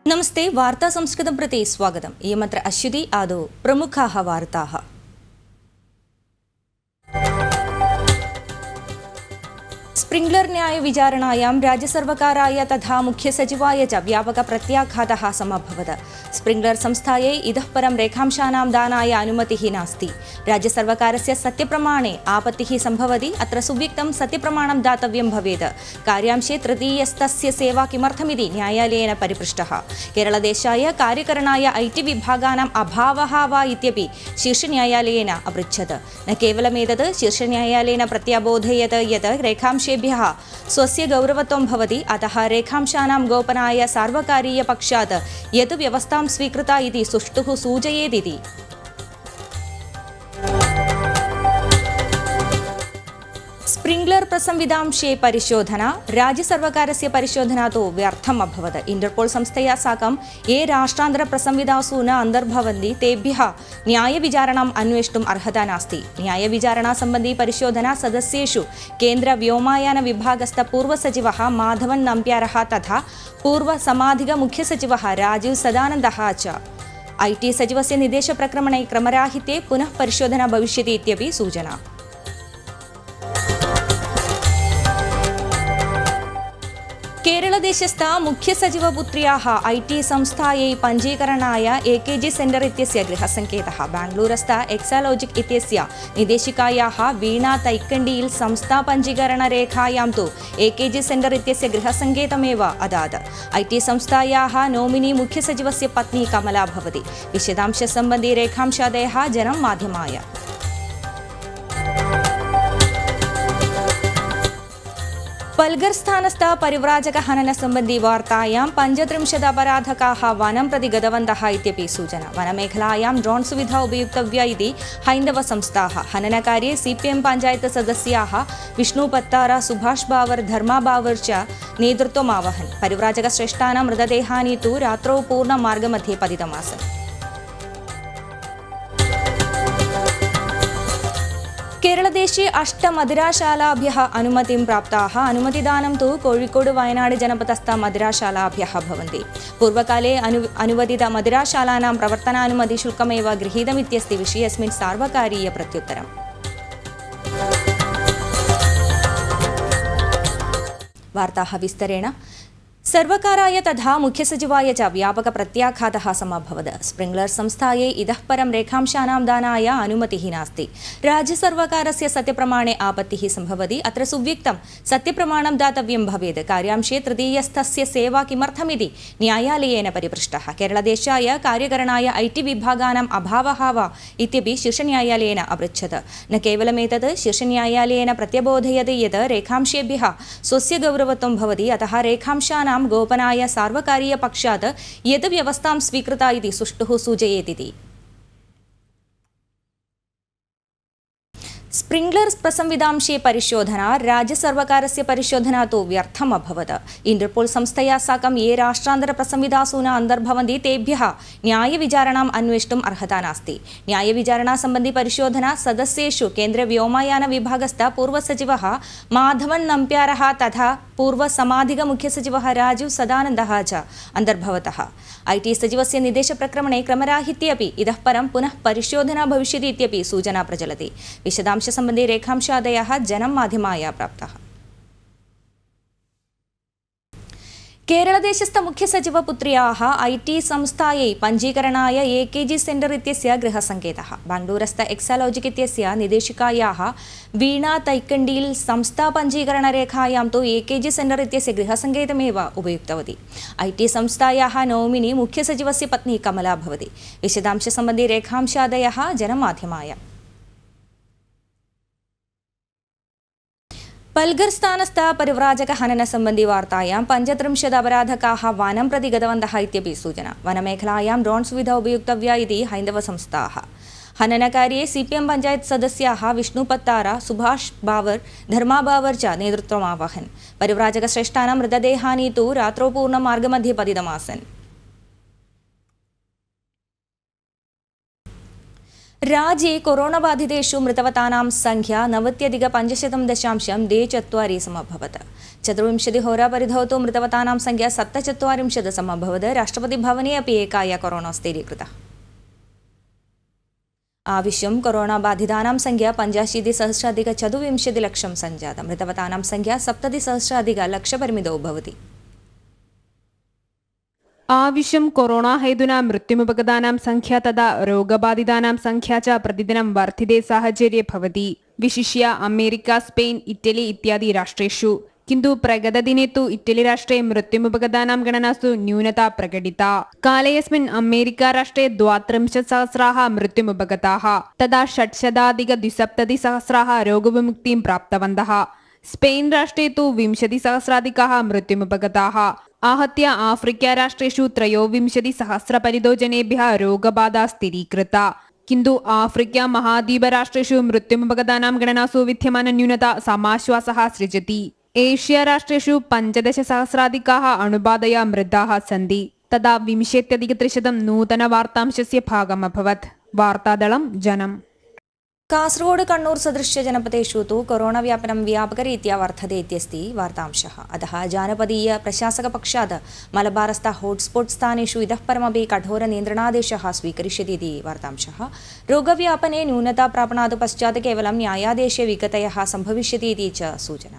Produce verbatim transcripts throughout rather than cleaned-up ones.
नमस्ते वार्ता संस्कृतं प्रति स्वागतम्। इयमत्र अश्युति आदौ प्रमुखाः वार्ताः। स्प्रिंग्लर न्याय विचारणायां राज्यसर्वकाराय तथा मुख्यसचिवाय च व्यापक प्रत्याघातः समभवत्। स्प्रिंग्लर संस्थायै इतः परं रेखांशानां दानाय अनुमतिः नास्ति। राज्यसर्वकारस्य सत्यप्रमाणे आपत्तिः सम्भवति। अत्र सुव्यक्तं सत्यप्रमाणं दातव्यं भवेत्। कार्यांशे तृतीयस्तस्य सेवा किमर्थमिति न्यायालयेन परिपृष्टः। केरलदेशाय कार्यकरणाय ऐ टी विभागानाम् अभावः वा इत्यपि शीर्षन्यायालयेन अपृच्छत्। न केवलमेतत् शीर्षन्यायालयेन प्रत्याबोधयत् यत् रेखांशेभ्यः स्वस्य गौरवत्वं भवति। अतः रेखांशानां गोपनाय सार्वकारीयपक्षात् यत् व्यवस्थां स्वीकृता इति सुष्ठुः सूचयेदिति। स्प्रिंग्लर प्रसंविधांशे परिशोधना राज्यसर्वकारस्य परिशोधना तु व्यर्थम् अभवत्। इंटरपोल संस्थया साकं ये राष्ट्रान्तර प्रसंविधासु न अन्तर्भवन्ति तेभ्यः न्यायविचारणाम् अन्वेष्टुम् अर्हता नास्ति। न्यायविचारणा सम्बन्धी परिशोधना सदस्येषु केन्द्र व्योमयान विभागस्थ पूर्वसचिवः माधवन नम्प्यारः तथा पूर्वसमाधिक मुख्यसचिवः राजीव सदानन्दः च। ऐ टी सचिवस्य निर्देशप्रक्रमणे क्रमराहित्ये पुनः परिशोधना भविष्यति इत्यपि सूचना। केरलदेशस्थ मुख्यसचिवपुत्र्याः ऐ टी संस्थायै पञ्जीकरणाय ए के जी सेण्टर् इत्यस्य गृहसङ्केतः। बेङ्गलूरस्थ एक्सालोजिक् इत्यस्य निदेशिकायाः वीणा तैकण्डील् संस्थापञ्जीकरणरेखायां तु ए के जी सेण्टर् इत्यस्य गृहसङ्केतमेव अदात्। ऐ टी संस्थायाः नोमिनी मुख्यसचिवस्य पत्नी कमला भवति। विशदांशसम्बन्धी रेखांशादयः जनं माध्यमाय। पल्गर् स्थानस्थ परिव्राजक हनन सम्बन्धी वार्तायां पञ्चत्रिंशत् अपराधकाः वनं प्रति गतवन्तः इत्यपि सूचना। वनमेखलायां ड्रोन् सुविधा उपयुक्तव्या इति हैन्दव संस्थाः। हननकार्ये सी पी एम् पञ्चायत् सदस्याः विष्णु पत्तारा सुभाष बावर् धर्मा बावर् च नेतृत्वमावहन्। परिव्राजकश्रेष्ठानां मृतदेहानि तु रात्रौ पूर्णमार्गमध्ये पतितमासन्। केरलदेशे अष्ट मदिराशालाभ्यः अनुमतिं प्राप्ताः। अनुमतिदानं तु कोळिकोड वयनाड जनपदस्थ मदिराशालाभ्यः भवन्ति। पूर्वकाले अनु अनुवदित मदिराशालानां प्रवर्तनानुमतिशुल्कमेव गृहीतमित्यस्ति विषयेऽस्मिन् सार्वकारीय प्रत्युत्तरम्। वार्ताः विस्तरेण। सर्वकाराय तथा मुख्यसचिवाय च व्यापक प्रत्याघातः समभवत्। स्प्रिंग्लर संस्थायै इतः परं रेखांशानां दानाय अनुमतिः नास्ति। राज्यसर्वकारस्य सत्यप्रमाणे आपत्तिः सम्भवति। अत्र सुव्यक्तं सत्यप्रमाणं दातव्यं भवेत्। कार्यांशे तृतीयस्थस्य सेवा किमर्थमिति न्यायालयेन परिपृष्टः। केरलदेशाय कार्यकरणाय ऐ टी विभागानाम् अभावः वा इत्यपि शीर्षन्यायालयेन अपृच्छत्। न केवलमेतत् शीर्षन्यायालयेन प्रत्यबोधयत् यत् रेखांशेभ्यः स्वस्य गौरवत्वं भवति। अतः रेखांशानां गोपनाय सार्वकारीयपक्षात् यत् व्यवस्थां स्वीकृता इति सुष्ठुः सूचयेदिति। स्प्रिंग्लर प्रसंविधांशे परिशोधना राज्यसर्वकारस्य परिशोधना तु व्यर्थम् अभवत्। इंटरपोल संस्थया साकं ये राष्ट्रान्तर प्रसंविधासु न अन्तर्भवन्ति तेभ्यः न्यायविचारणाम् अन्वेष्टुम् अर्हता नास्ति। न्यायविचारणा सम्बन्धी परिशोधना सदस्येषु केन्द्र व्योमयान विभागस्थ पूर्वसचिवः माधवन नम्प्यारः तथा पूर्वसमाधिक मुख्यसचिवः राजीव सदानन्दः च अन्तर्भवतः। ऐ टी सचिवस्य निर्देशप्रक्रमणे क्रमराहित्येपि इतः परं पुनः परिशोधना भविष्यति इत्यपि सूचना प्रचलति। विशदांशसम्बन्धी रेखांशादयः जनं माध्यमाय प्राप्ताः। केरलदेशस्थ मुख्यसचिवपुत्र्याः ऐ टी संस्थायै पञ्जीकरणाय ए के जी सेण्टर् इत्यस्य गृहसङ्केतः। बेङ्गलूरस्थ एक्सालोजिक् इत्यस्य निदेशिकायाः वीणा तैकण्डील् संस्थापञ्जीकरणरेखायां तु ए के जी सेण्टर् इत्यस्य गृहसङ्केतमेव उपयुक्तवती। ऐ टी संस्थायाः नोमिनी मुख्यसचिवस्य पत्नी कमला भवति। विशदांशसम्बन्धी रेखांशादयः जनमाध्यमाय। पल्गर् स्थानस्थ परिव्राजक हनन सम्बन्धी वार्तायां पञ्चत्रिंशत् अपराधकाः वनं प्रति गतवन्तः इत्यपि सूचना। वनमेखलायां ड्रोन् सुविधा उपयुक्तव्या इति हैन्दव संस्थाः। हननकार्ये सी पी एम् पञ्चायत् सदस्याः विष्णु पत्तारा सुभाष बावर् धर्मा बावर् च नेतृत्वमावहन्। परिव्राजकश्रेष्ठानां मृतदेहानि तु रात्रौ पूर्णमार्गमध्ये पतितमासन्। राज्ये कोरोनाबाधितेषु मृतवतानां संख्या नवत्यधिक पञ्चशतं दशांशं द्वे चत्वारि समभवत्। चतुर्विंशतिहोरापरिधौ तु मृतवतानां संख्या सप्तचत्वारिंशत् समभवत्। राष्ट्रपतिभवने अपि एकाय कोरोना स्थिरीकृता। आविश्यं कोरोनाबाधितानां संख्या पञ्चाशीतिसहस्राधिक चतुर्विंशतिलक्षं सञ्जाता। मृतवतानां संख्या सप्ततिसहस्राधिक लक्षपरिमितौ भवति। आविश्यं कोरोना हेतुना मृत्युमुपगतानां संख्या तथा रोगबाधितानां संख्या च प्रतिदिनं वर्धिते साहचर्ये भवति। विशिष्य अमेरिका, स्पेन्, इटली इत्यादि राष्ट्रेषु। किन्तु प्रगतदिने तु इटली राष्ट्रे मृत्युमुपगतानां गणनासु न्यूनता प्रकटिता। कालेऽस्मिन् अमेरिका राष्ट्रे द्वात्रिंशत् सहस्राः मृत्युमुपगताः तथा षट्शताधिक द्विसप्ततिसहस्राः रोगविमुक्तिं प्राप्तवन्तः। स्पेन् राष्ट्रे तु विंशतिसहस्राधिकाः मृत्युमुपगताः। आहत्य आफ्रिका राष्ट्रेषु त्रयोविंशतिसहस्रपरितो जनेभ्यः रोगबाधा स्थिरीकृता। किन्तु आफ्रिका महाद्वीपराष्ट्रेषु मृत्युमुपगतानां गणनासु विद्यमान न्यूनता समाश्वासः सृजति। एशिया राष्ट्रेषु पञ्चदशसहस्राधिकाः अणुबाधया मृताः सन्ति तथा विंशत्यधिकत्रिशतं नूतनवार्तांशस्य भागमभवत्। वार्तादलं जनम्। कासरगोड कण्णूर सदृश्य जनपदेषु तु कोरोना व्यापनं व्यापकरीत्या वर्धते इत्यस्ति वार्तांशः। अतः जानपदीय प्रशासकपक्षात् मलबारस्थ हॉट्स्पॉट् स्थानेषु इतः परमपि कठोर नियन्त्रणादेशः स्वीकरिष्यति इति वार्तांशः। रोगव्यापने न्यूनता प्रापणात् पश्चात् केवलं न्यायादेशे विगतयः सम्भविष्यति इति च सूचना।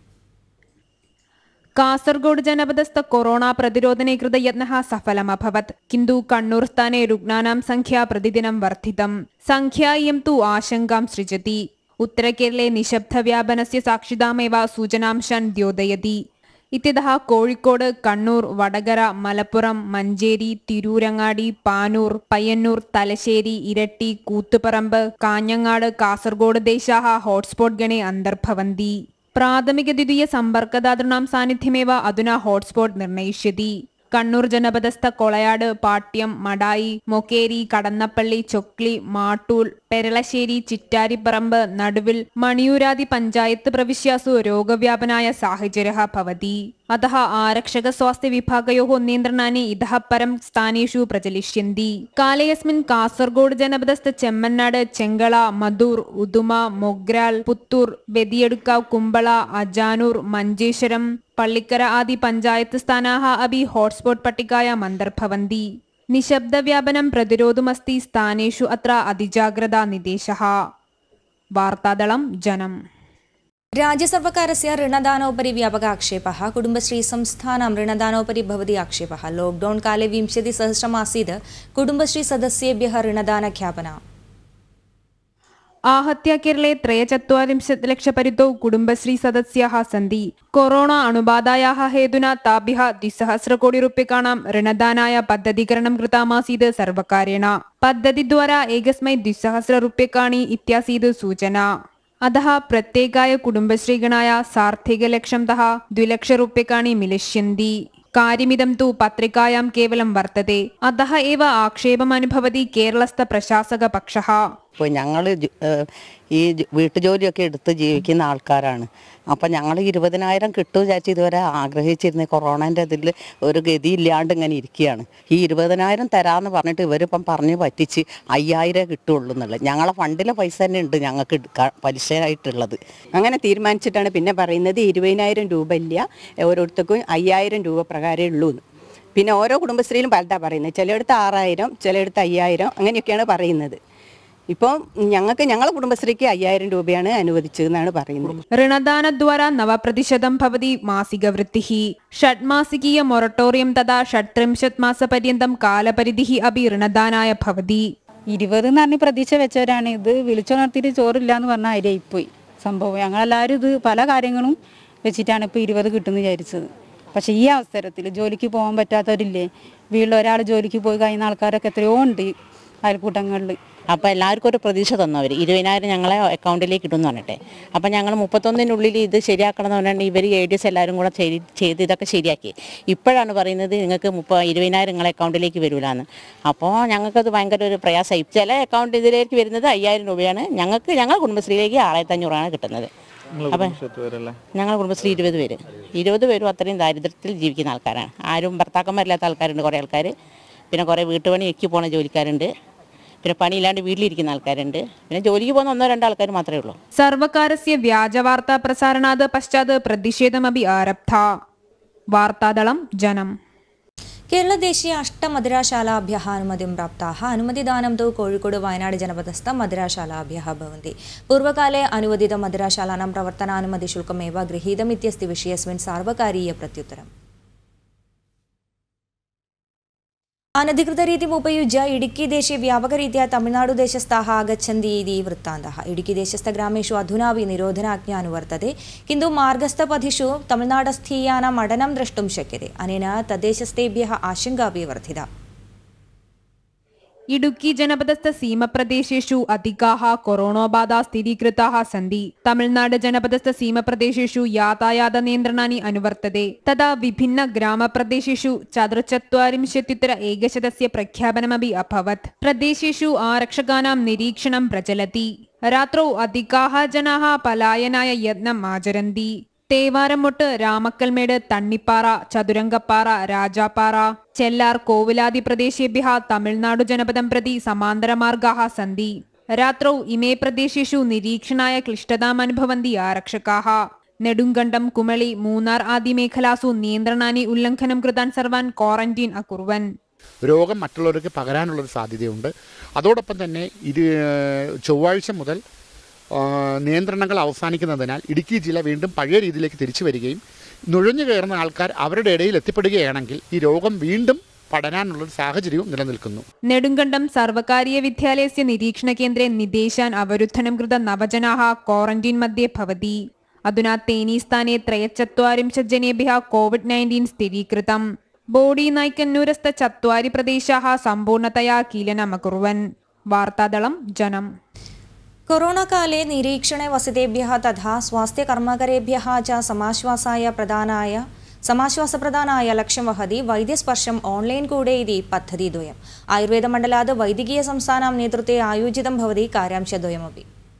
कासरगोड जनपदस्थ कोरोना प्रतिरोधने कृत यत्नः सफलमभवत्। किन्तु कण्णूर स्थाने रुग्णानां संख्या प्रतिदिनं वर्धितं। संख्या इयं तु आशङ्कां सृजति। उत्तरकेरले निशब्दव्यापनस्य साक्षितामेव सूचनांशान् द्योतयति। इत्यतः कोळिकोड, कण्णूर, वडगर, मलप्पुरम, मञ्चेरी, तिरूरങ്ങാടി, पानूर, पय्यन्नूर, तलश्शेरी, इरट्टी, कूत्तुपरम्ब, काञ्ञङ्गाड, कासरगोड देशाः हॉट्स्पॉट् गणे अन्तर्भवन्ति। प्राथमिक द्वितीय सम्पर्कदातॄणां सान्निध्यमेव अधुना हॉट्स्पॉट् निर्णयिष्यति। कण्णूर जनपदस्थ कोळयाड, पाट्यं, मडाई, मोकेरी, कടന്നപ്പള്ളി, चोक्लि, माटूल, पेरलश्शേരി, चिट्टारिपरम्ब, नडुविल, मणियूरादि पञ्चायत् प्रविश्यासु रोगव्यापनाय साहचर्यः भवति। अतः आरक्षक स्वास्थ्य विभागयोः नियन्त्रणानि इतः परं स्थानेषु प्रचलिष्यन्ति। कालेऽस्मिन् कासरगोड जनपदस्थ चेम्मन्नाड, चेङ्गळ, मधूर, उदुम, मोग्राल, पुत्तूर, वेदियडुक्काव्, कुम्बळ, अजानूर, मञ्जेश्वरं, पळ्ळिक्कर आदि पञ्चायत् स्थानाः अपि हॉट्स्पॉट् पट्टिकायाम् अन्तर्भवन्ति। निशब्दव्यापनं प्रतिरोधुमस्ति स्थानेषु अत्र अतिजाग्रता निर्देशः। वार्तादलं जनम्। राज्यसर्वकारस्य ऋणदानोपरि व्यापकाक्षेपः। कुटुम्बश्री संस्थानां ऋणदानोपरि भवति आक्षेपः। लॉकडाउन काले विंशतिसहस्रमासीत् कुटुम्बश्री सदस्येभ्यः ऋणदानज्ञापना। आहत्य केरले त्रयचत्वारिंशत् लक्षपरितौ कुटुम्बश्री सदस्याः सन्ति। कोरोना अणुबाधायाः हेतुना ताभ्यः द्विसहस्रकोटिरूप्यकाणां ऋणदानाय पद्धतीकरणं कृतमासीत् सर्वकारेण। पद्धतिद्वारा एकस्मै द्विसहस्ररूप्यकाणि इत्यासीत् सूचना। अतः प्रत्येकाय कुटुम्बश्रीगणाय सार्धैकलक्षतः द्विलक्षरूप्यकाणि मिलिष्यन्ति। कार्यमिदं तु पत्रिकायां केवलं वर्तते। अतः एव आक्षेपम् अनुभवति केरളസ്ഥ പ്രശാസകപക്ഷः। ഇപ്പോൾ ഞങ്ങൾ ഈ വീട്ടുജോലിയൊക്കെ എടുത്ത് ജീവിക്കുന്ന ആൾക്കാരാണ്. അപ്പം ഞങ്ങൾ ഇരുപതിനായിരം കിട്ടും വിചാരിച്ച് ഇതുവരെ ആഗ്രഹിച്ചിരുന്ന കൊറോണേൻ്റെ ഇതിൽ ഒരു ഗതിയില്ലാണ്ട് ഇങ്ങനെ ഇരിക്കുകയാണ്. ഈ ഇരുപതിനായിരം തരാമെന്ന് പറഞ്ഞിട്ട് ഇവരിപ്പം പറഞ്ഞ് പറ്റിച്ച് അയ്യായിരം കിട്ടുള്ളൂ എന്നുള്ളത്. ഞങ്ങളെ ഫണ്ടിലെ പൈസ തന്നെ ഉണ്ട് ഞങ്ങൾക്ക് എടുക്കാൻ പലിശയായിട്ടുള്ളത്. അങ്ങനെ തീരുമാനിച്ചിട്ടാണ് പിന്നെ പറയുന്നത് ഇരുപതിനായിരം രൂപ ഇല്ല, ഓരോരുത്തർക്കും അയ്യായിരം രൂപ പ്രകാരമേ ഉള്ളൂ. പിന്നെ ഓരോ കുടുംബശ്രീയിലും പലതാ പറയുന്നത്. ചിലയിടത്ത് ആറായിരം, ചിലയിടത്ത് അയ്യായിരം, അങ്ങനെയൊക്കെയാണ് പറയുന്നത്. ഇപ്പോൾ ഞങ്ങൾക്ക് ഞങ്ങളുടെ കുടുംബശ്രീക്ക് അയ്യായിരം രൂപയാണ് അനുവദിച്ചതെന്നാണ് പറയുന്നത്. ऋणदानद्वारा नवप्रतिशतं भवति मासिकवृत्तिः। षड्मासिकीय मोरटोरियं तथा षट्त्रिंशत् मासपर्यन्तं कालपरिधिः अपि ऋणदानाय भवति। ഇരുപത് എന്ന് പറഞ്ഞ് പ്രതീക്ഷ വെച്ചവരാണ് ഇത് വിളിച്ചുണർത്തിയിട്ട് ചോറില്ല എന്ന് പറഞ്ഞാൽ അതിലായിപ്പോയി സംഭവം. ഞങ്ങളെല്ലാവരും ഇത് പല കാര്യങ്ങളും വെച്ചിട്ടാണ് ഇപ്പോൾ ഇരുപത് കിട്ടുമെന്ന് വിചാരിച്ചത്. പക്ഷേ ഈ അവസരത്തിൽ ജോലിക്ക് പോകാൻ പറ്റാത്തവരില്ലേ, വീട്ടിൽ ഒരാൾ ജോലിക്ക് പോയി കഴിയുന്ന ആൾക്കാരൊക്കെ എത്രയോ ഉണ്ട് അയൽക്കൂട്ടങ്ങളിൽ. അപ്പോൾ എല്ലാവർക്കും ഒരു പ്രതീക്ഷ തന്നവർ ഇരുപതിനായിരം ഞങ്ങളെ അക്കൗണ്ടിലേക്ക് ഇടുമെന്ന് പറഞ്ഞിട്ടെ. അപ്പം ഞങ്ങൾ മുപ്പത്തൊന്നിനുള്ളിൽ ഇത് ശരിയാക്കണം എന്ന് പറഞ്ഞാൽ ഇവർ എ ഡി എസ് എല്ലാവരും കൂടെ ചെയ്ത് ചെയ്ത് ഇതൊക്കെ ശരിയാക്കി. ഇപ്പോഴാണ് പറയുന്നത് നിങ്ങൾക്ക് മുപ്പ ഇരുപതിനായിരം നിങ്ങളെ അക്കൗണ്ടിലേക്ക് വരില്ലാന്ന്. അപ്പോൾ ഞങ്ങൾക്കത് ഭയങ്കര ഒരു പ്രയാസമായി. ചില അക്കൗണ്ട് ഇതിലേക്ക് വരുന്നത് അയ്യായിരം രൂപയാണ്. ഞങ്ങൾക്ക് ഞങ്ങളുടെ കുടുംബശ്രീയിലേക്ക് ആയിരത്തി അഞ്ഞൂറാണ് കിട്ടുന്നത്. അപ്പം ഞങ്ങളുടെ കുടുംബശ്രീ ഇരുപത് പേര് ഇരുപത് പേരും അത്രയും ദാരിദ്ര്യത്തിൽ ജീവിക്കുന്ന ആൾക്കാരാണ്. ആരും ഭർത്താക്കന്മാരില്ലാത്ത ആൾക്കാരുണ്ട്, കുറേ ആൾക്കാർ. പിന്നെ കുറേ വീട്ടുപണിയൊക്കെ പോണ ജോലിക്കാരുണ്ട്. പിന്നെ പണിയില്ലാണ്ട് വീട്ടിലിരിക്കുന്ന ആൾക്കാരുണ്ട്. പിന്നെ ജോലിക്ക് പോകുന്ന ഒന്നോ രണ്ടോ ആൾക്കാർ മാത്രമേ ഉള്ളൂ. സർവകാരസ്യ വ്യാജവാർത്താ പ്രസാരണാത് പശ്ചാത് പ്രതിഷേധമപി ആരബ്ധ. വാർത്താദളം ജനം. കേരള ദേശീയ അഷ്ടമദിരാശാലാഭ്യः അനുമതിं प्राप्ताः. अनुमतिदानं तु कोळिकोड वयनाड जनपदस्थ मदिराशालाभ्यः भवन्ति. पूर्वकाले अनुवदितमदिराशालानां प्रवर्तनानुमतिशुल्कमेव गृहीतमित्यस्ति विषयस्मिन् सार्वकारीय प्रत्युत्तरम्. अनधिकृतरीतिम् उपयुज्य इडुक्की देशे व्यापकरीत्या तमिळ्नाडुदेशस्थाः आगच्छन्ति इति वृत्तान्तः. इडुक्की देशस्थग्रामेषु अधुनापि निरोधनाज्ञा अनुवर्तते, किन्तु मार्गस्थपथिषु तमिळ्नाडस्थीयानाम् अटनं द्रष्टुं शक्यते. अनेन तद्देशस्थेभ्यः आशङ्का अपि वर्धिता. इडुक्की जनपदस्थ सीमप्रदेशेषु अधिकाः कोरोनाबाधा स्थिरीकृताः सन्ति. तमिळ्नाड जनपदस्थ सीमप्रदेशेषु यातायातनियन्त्रणानि अनुवर्तते. तदा विभिन्न ग्रामप्रदेशेषु चतुश्चत्वारिंशत्युत्तर एकशतस्य प्रख्यापनमपि अभवत्. प्रदेशेषु आरक्षकाणां निरीक्षणं प्रचलति. रात्रौ अधिकाः जनाः पलायनाय यत्नम् आचरन्ति. തേവാരമൊട്ട്, രാമക്കൽമേട്, തണ്ണിപ്പാറ, ചതുരംഗപ്പാറ, രാജാപ്പാറ, ചെല്ലാർ, കോവിലാദി പ്രദേശേഭ്യः തമിഴ്നാടു ജനപദം പ്രതി സമാന്തരമാർഗാः സന്തി. രാത്രौ ഇമേ പ്രദേശേഷു നിരീക്ഷണായ ക്ലിഷ്ടതാം അനുഭവന്തി ആരക്ഷകാः. നെടുങ്കണ്ടം, കുമളി, മൂന്നാർ ആദി മേഖലാസു നിയന്ത്രണാനി ഉല്ലംഘനം കൃതാൻ സർവാൻ ക്വാറന്റീൻ അകുർവൻ. രോഗം മറ്റുള്ളവർക്ക് പകരാനുള്ളൊരു സാധ്യതയുണ്ട്. അതോടൊപ്പം തന്നെ ഇത് ചൊവ്വാഴ്ച മുതൽ നിയന്ത്രണങ്ങൾ അവസാനിക്കുന്നതിനാൽ ഇടുക്കി ജില്ല വീണ്ടും പഴയ രീതിയിലേക്ക് തിരിച്ചു വരികയും നുഴഞ്ഞു കയറുന്ന ആൾക്കാർ അവരുടെ ഇടയിൽ എത്തിപ്പെടുകയാണെങ്കിൽ ഈ രോഗം വീണ്ടും പടരാനുള്ളൊരു സാഹചര്യവും നിലനിൽക്കുന്നു. നെടുങ്കണ്ടം സർവകാരീയ വിദ്യാലയസ്യ നിരീക്ഷണ കേന്ദ്രെ നിദേശാൻ അവരുദ്ധനം കൃത നവജനാः ക്വാറന്റീൻ മധ്യേ ഭവതി. അധുനാ തേനീസ്ഥാനെ ത്രയശ്ചത്വാരിംശत् ജനേഭ്യः കോവിഡ് നയൻറ്റീൻ സ്ഥിരീകൃതം. ബോഡി നൈക്കന്നൂരസ്ഥ ചത്വാരി പ്രദേശാः സമ്പൂർണതയാ कीलनमकुर्वन्. വാർത്താദളം ജനം. कोरोनाकाले निरीक्षणे वसितेभ्यः तथा स्वास्थ्यकर्मकरेभ्यः च समाश्वासाय प्रदानाय समाश्वासप्रदानाय लक्ष्यं वहति वैद्यस्पर्शम् ऑनलैन् कूडे इति पद्धतिद्वयम्. आयुर्वेदमण्डलात् वैद्यकीयसंस्थानां नेतृत्वे आयोजितं भवति कार्यांशद्वयमपि.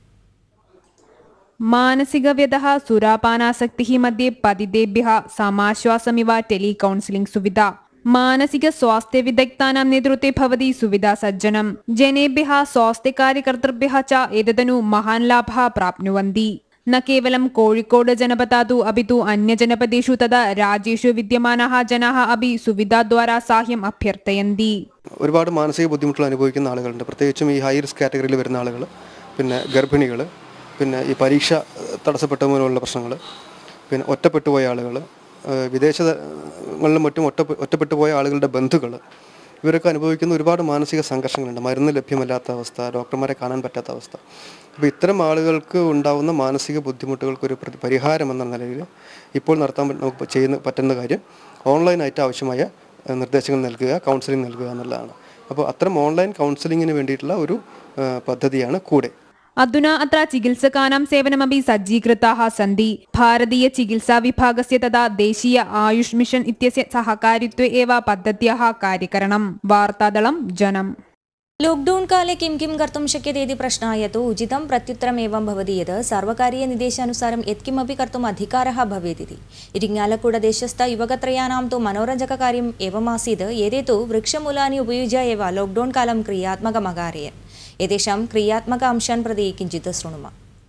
मानसिकव्यधः, सुरापानासक्तिः मध्ये पतितेभ्यः समाश्वासमिव टेलिकौन्सिलिंग् सुविधा. मानसिक स्वास्थ्य विदग्धानां नेतृत्वे भवति सुविधा सज्जनं. जनेभ्यः स्वास्थ्यकार्यकर्तृभ्यः च एतदनु महान् लाभः प्राप्नुवन्ति. न केवलं कोळिकोड जनपदादु अपि तु अन्यजनपदेषु तथा राज्येषु विद्यमानाः जनाः अपि सुविधाद्वारा साहाय्यम् अभ्यर्थयन्ति. ഒരുപാട് മാനസിക ബുദ്ധിമുട്ടുകൾ അനുഭവിക്കുന്ന ആളുകളുണ്ട്. പ്രത്യേകിച്ചും ഈ ഹൈ റിസ്ക് കാറ്റഗറിയിൽ വരുന്ന ആളുകൾ, പിന്നെ ഗർഭിണികൾ, പിന്നെ ഈ പരീക്ഷ തടസ്സപ്പെട്ട മൂലമുള്ള പ്രശ്നങ്ങൾ, പിന്നെ ഒറ്റപ്പെട്ടു പോയ ആളുകൾ, വിദേശങ്ങളിലും മറ്റും ഒറ്റ ഒറ്റപ്പെട്ടു പോയ ആളുകളുടെ ബന്ധുക്കൾ, ഇവരൊക്കെ അനുഭവിക്കുന്ന ഒരുപാട് മാനസിക സംഘർഷങ്ങളുണ്ട്. മരുന്ന് ലഭ്യമല്ലാത്ത അവസ്ഥ, ഡോക്ടർമാരെ കാണാൻ പറ്റാത്ത അവസ്ഥ. അപ്പോൾ ഇത്തരം ആളുകൾക്ക് ഉണ്ടാകുന്ന മാനസിക ബുദ്ധിമുട്ടുകൾക്കൊരു പരിഹാരം എന്ന നിലയിൽ ഇപ്പോൾ നടത്താൻ നമുക്ക് ചെയ്യുന്ന പറ്റുന്ന കാര്യം ഓൺലൈനായിട്ട് ആവശ്യമായ നിർദ്ദേശങ്ങൾ നൽകുക, കൗൺസിലിംഗ് നൽകുക എന്നുള്ളതാണ്. അപ്പോൾ അത്തരം ഓൺലൈൻ കൗൺസിലിങ്ങിന് വേണ്ടിയിട്ടുള്ള ഒരു പദ്ധതിയാണ് കൂടെ. अधुना अत्र चिकित्सकानां सेवनमपि सज्जीकृताः सन्ति. भारतीय चिकित्सा विभागस्य तथा देशीय आयुष मिशन इत्यस्य सहकारित्वे एव पद्धत्याः कार्यकरणं. वार्तादलं जനം. ലോക്ക്ഡൌൺ കാലേ കിം കിം കർത്തും ശക്യത്തെ ഇതി പ്രശ്നായ തോ ഉചിതം പ്രത്യുത്തരം ഏവം ഭവതി യത് സർവകാരീയ നിർദ്ദേശാനുസാരം യത്കിമപി കർത്തും അധികാരः ഭവേത് ഇതി. ഇരിങ്ങാലക്കുട ദേശസ്ഥ യുവകത്രയാനാം തോ മനോരഞ്ജക കാര്യം ഏവമാസീത് ഏതേ തോ വൃക്ഷമൂലാനി ഉപയുജ്യ ഏവ ലോക്ക്ഡൌൺ കാലം ക്രിയാത്മകമകാരയൻ. एतेषां क्रियात्मक अंशान् प्रति किञ्चित् शृणुमः.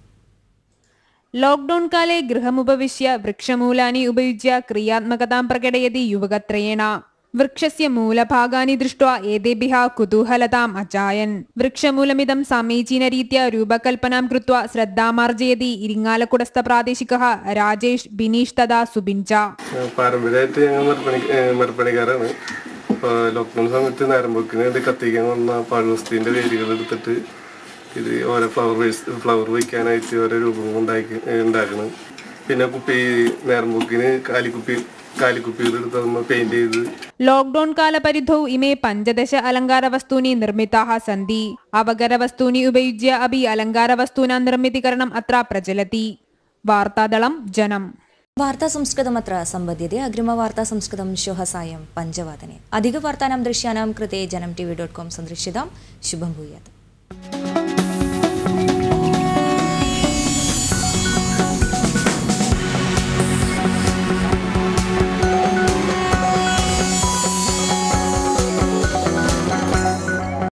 ലോക്ക്ഡൌൺ കാലേ ഗൃഹമുപവിശ്യ വൃക്ഷമൂലാനി ഉപയുജ്യ ക്രിയാത്മകതാം പ്രകടയതി യുവകത്രയേണ. വൃക്ഷസ്യ മൂലഭാഗാനി ദൃഷ്ട്വാ ഏതേഭ്യः കുതൂഹലതാം അജായൻ. വൃക്ഷമൂലമിദം സമീചീനരീത്या രൂപകൽപ്പനാം കൃത്वा ശ്രദ്ധാമാർജയതി ഇരിങ്ങാലക്കുടസ്ഥ പ്രാദേശികः രാജേഷ്, ബിനീഷ് തഥാ സുബിൻ ച. പാരമ്പര്യമായിട്ട് ഞങ്ങൾ മരപ്പണിക്കാരാണ്. ഇപ്പോൾ ലോക്ക്ഡൗൺ സമയത്ത് നേരമ്പോക്കിന് ഇത് കത്തിക്കാൻ വന്ന പഴുവസ്തിൻ്റെ വേരുകൾ എടുത്തിട്ട് ഇത് ഓരോ ഫ്ലവർ വേസ്റ്റ് ഫ്ലവർ വയ്ക്കാനായിട്ട് ഓരോ രൂപങ്ങൾ ഉണ്ടാക്കി ഉണ്ടാക്കണം. പിന്നെ കുപ്പി നേരമ്പോക്കിന് കാലിക്കുപ്പി കാലിക്കുപ്പികൾ എടുത്ത് നമ്മൾ പെയിന്റ് ചെയ്ത്. ലോക്ക്ഡൌൺ കാലപരിധौ ഇമേ പഞ്ചദശ അലങ്കാരവസ്തൂനി നിർമ്മിതാः സന്തി. അവകരവസ്തൂനി ഉപയുജ്യ അപി അലങ്കാരവസ്തൂനാं നിർമ്മിതികരണം അത്ര പ്രചലതി. വാർത്താദളം ജനം. वार्ता संस्कृतमत्र सम्बध्यते. अग्रिमवार्ता संस्कृतं श्वः सायं पञ्चवादने. अधिकवार्तानां दृश्यानां कृते जनं टीवी डाट् काम् सन्दृश्यतां. शुभं भूयात्.